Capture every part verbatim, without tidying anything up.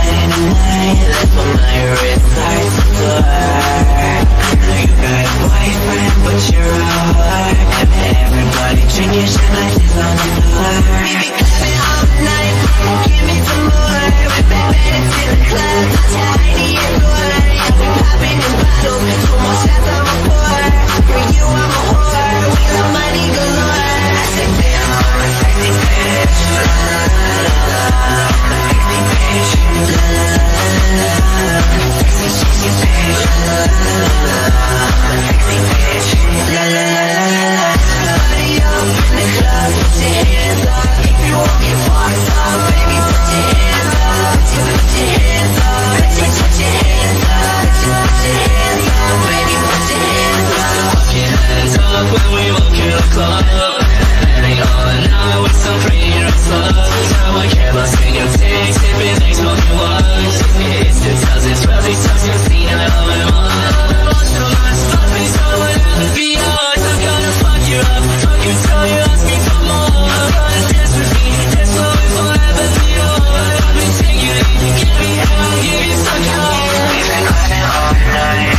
in the night, that's when my wrist starts to blur. Now you got a boyfriend, but you're a whore. Everybody drinking shit like this on the floor. Baby, clubbing all night, give me some more. We're back to the club, tiny and door. Yeah, we popping in bottles, two more shots on my pour. For you, I'm a whore, we love money galore. I said, damn, I'm a sexy bitch. La la la la la, sexy bitch. La la la la la, sexy sexy bitch. La la la la la, sexy bitch. La la la la la. Party up in the club, put your hands up. If you want me fucked up, baby, put your hands up. Put your, put your hands up. Put your, put your hands up. Put your, put your hands up. Baby, put your hands up. Put your hands up when we walk in the club. Hang on now with some pretty rough love. Now I care about singing things, sipping things, smoking ones. It's the thousands, probably thousands, seen I love them all. Lost the last, lost me, so I never be yours. I'm gonna fuck you up, fuck you till you ask me for more. I'm gonna dance with me, dance slow and forever be yours. I've been taking it, give me hell, I'll give you some more. We've been climbing all night.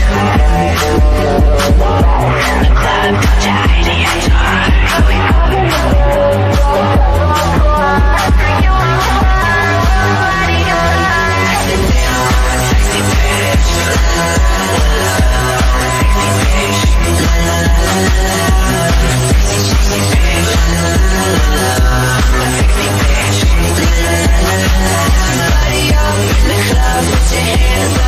In the club, got your radiator. We popping in the for you, I'm a whore. Body galore. I said, damn, I'm a sexy bitch. La la la la la, sexy bitch. La la la la la, sexy sexy bitch. La la la la la, sexy bitch. La la la la la. Body up in the club, put your hands